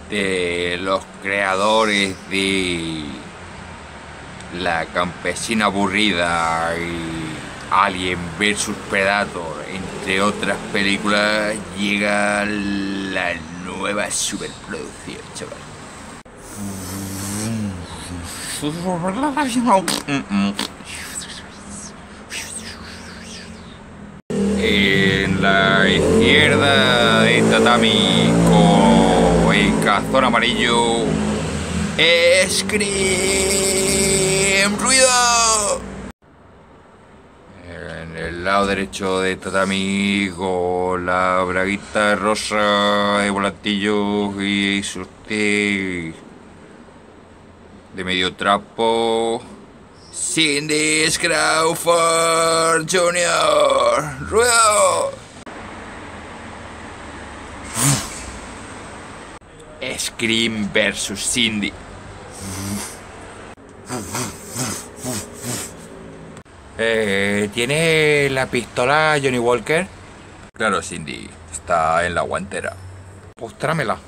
de los creadores de La campesina aburrida y Alien vs Predator, entre otras películas, llega la nueva superproducción, chaval. En la izquierda de tatami con el calzón amarillo, Scream Ruido. En el lado derecho de tatami con la braguita rosa de volantillos y sus de medio trapo, Cindy Crawford Jr. Ruido. Scream versus Cindy. ¿Tiene la pistola Johnny Walker? Claro, Cindy. Está en la guantera. Pues trámela.